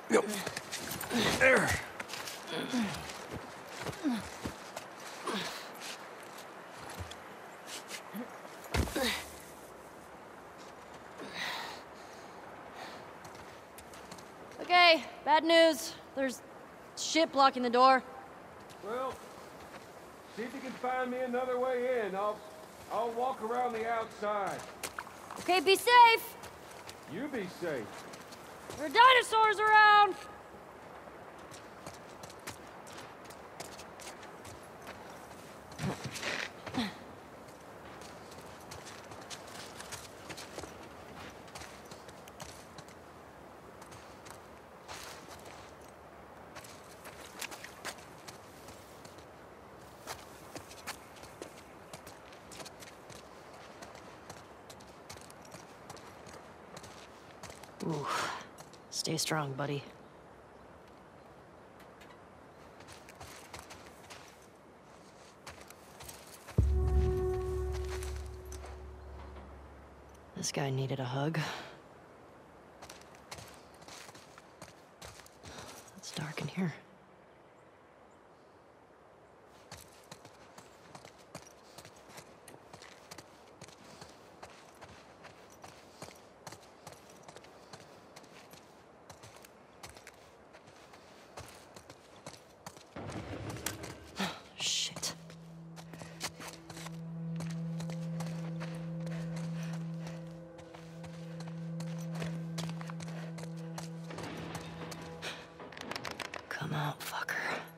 Yep. There. Okay, bad news. There's shit blocking the door. Well, see if you can find me another way in. I'll walk around the outside. Okay, be safe. You be safe. There are dinosaurs around. Ooh. Stay strong, buddy. This guy needed a hug. It's dark in here. Shit. Come out, fucker.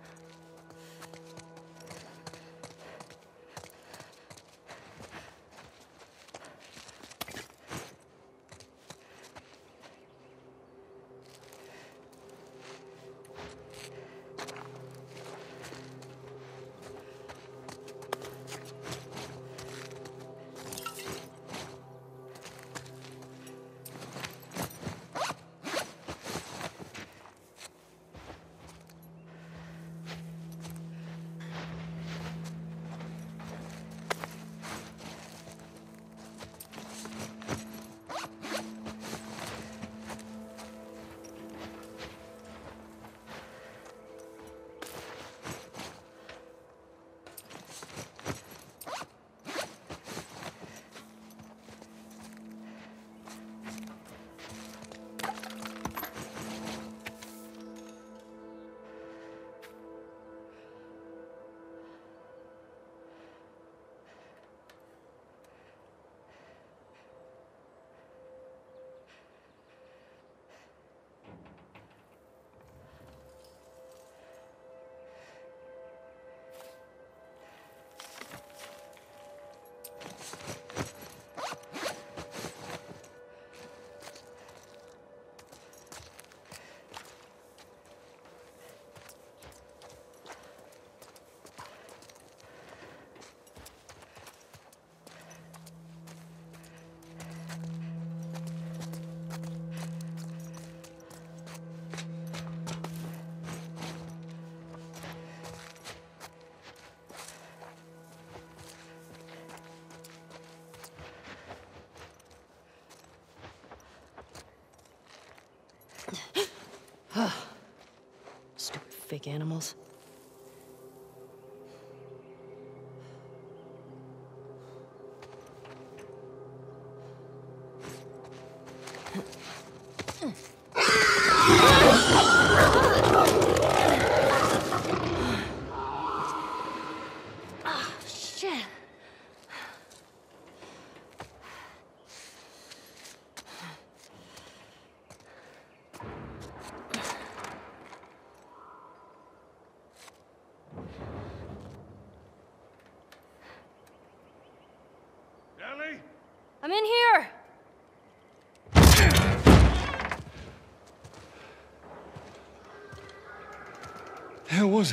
Stupid fake animals. Shit. Ellie? I'm in here. The hell was it?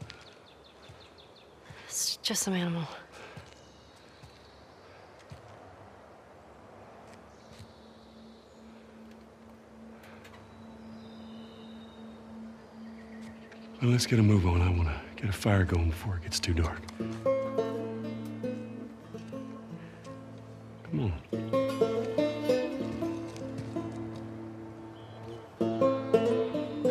It's just some animal. Well, let's get a move on. I want to get a fire going before it gets too dark. Come on.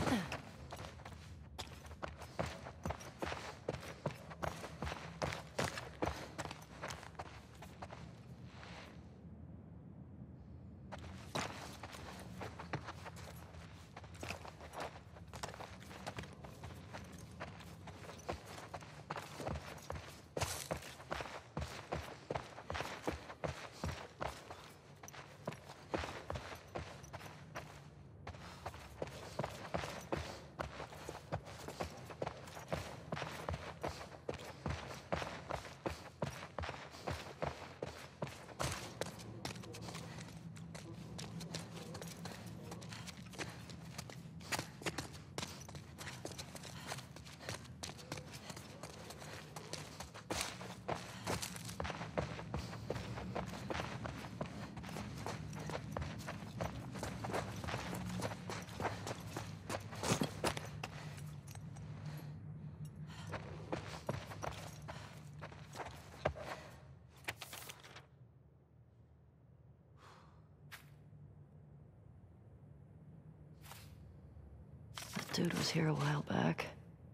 That dude was here a while back.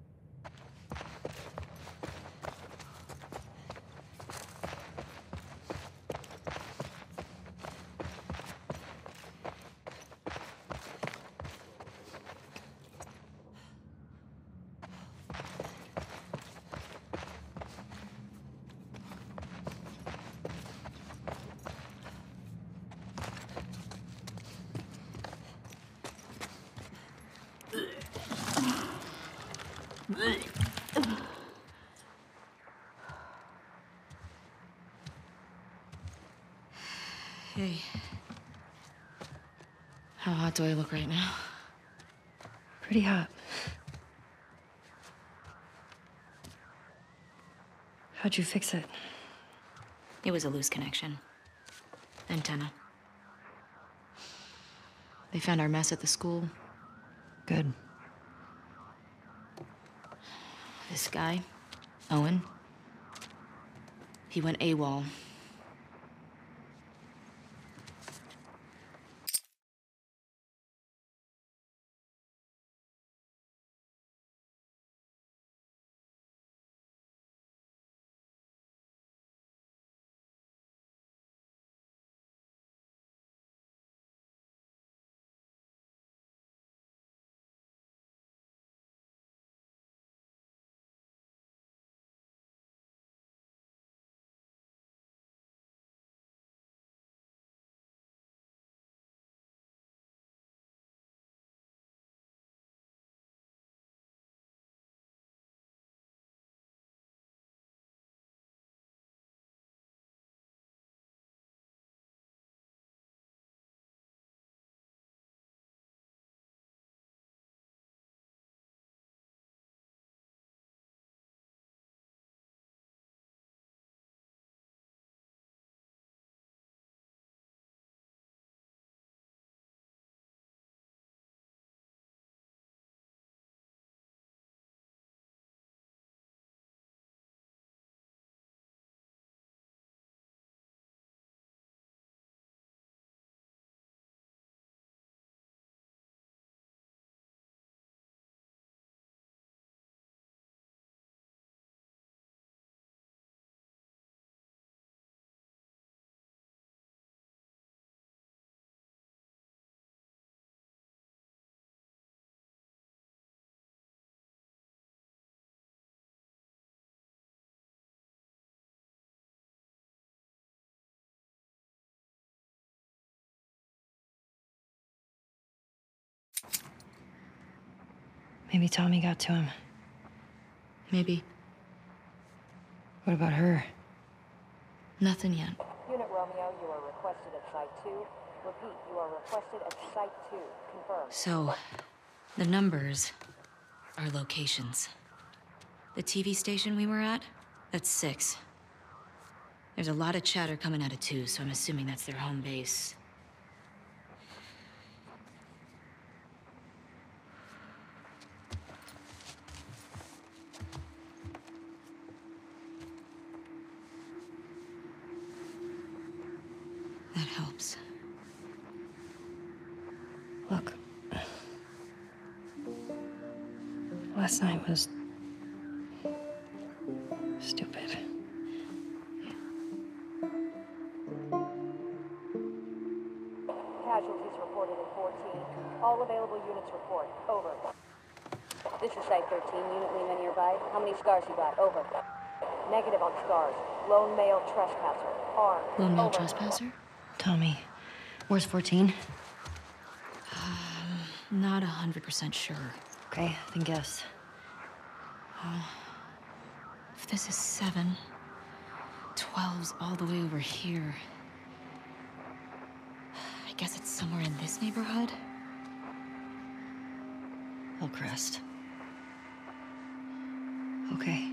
Hey. How hot do I look right now? Pretty hot. How'd you fix it? It was a loose connection. Antenna. They found our mess at the school. Good. This guy, Owen, he went AWOL. Maybe Tommy got to him. Maybe. What about her? Nothing yet. Unit Romeo, you are requested at Site 2. Repeat, you are requested at Site 2. Confirmed. So, the numbers are locations. The TV station we were at, that's 6. There's a lot of chatter coming out of 2, so I'm assuming that's their home base. That helps. Look. Last night was stupid. Casualties reported in 14. All available units report. Over. This is Site 13. Unit Lima nearby. How many scars you got? Over. Negative on scars. Lone male trespasser. Armed. Lone male Over. trespasser? Tommy, where's 14? Not 100% sure. Okay, then guess. If this is 7, 12's all the way over here. I guess it's somewhere in this neighborhood? Hillcrest. Okay.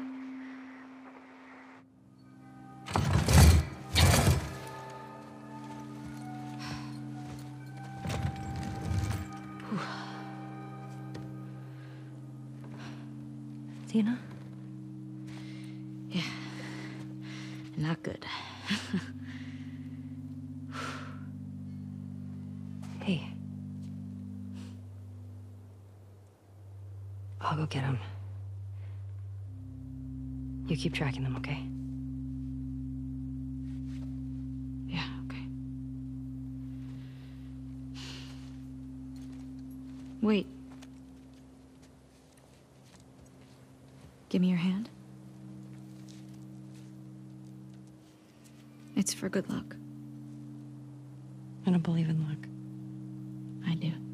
Tina? Yeah. Not good. Hey. I'll go get him. You keep tracking them, okay? Yeah, okay. Wait. Give me your hand. It's for good luck. I don't believe in luck. I do.